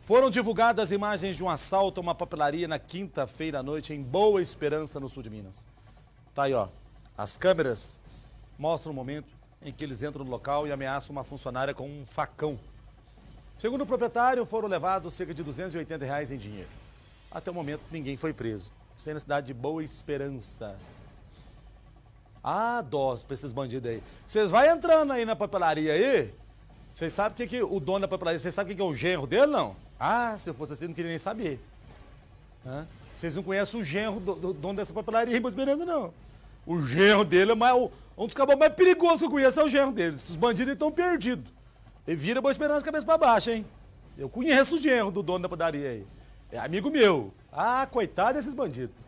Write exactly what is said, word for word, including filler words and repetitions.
Foram divulgadas imagens de um assalto a uma papelaria na quinta-feira à noite em Boa Esperança, no sul de Minas. Tá aí, ó. As câmeras mostram o momento em que eles entram no local e ameaçam uma funcionária com um facão. Segundo o proprietário, foram levados cerca de duzentos e oitenta reais em dinheiro. Até o momento, ninguém foi preso. Isso aí na cidade de Boa Esperança. Ah, dó pra esses bandidos aí. Vocês vão entrando aí na papelaria aí, vocês sabem o que, que o dono da papelaria, vocês sabem o que, que é o genro dele, não? Ah, se eu fosse assim, não queria nem saber. Hã? Vocês não conhecem o genro do, do dono dessa papelaria em Boa Esperança, não. O genro dele é mais, um dos cabos mais perigosos que eu conheço é o genro dele. Os bandidos estão perdidos. Ele vira Boa Esperança cabeça pra baixo, hein? Eu conheço o genro do dono da padaria aí. É amigo meu. Ah, coitado desses bandidos.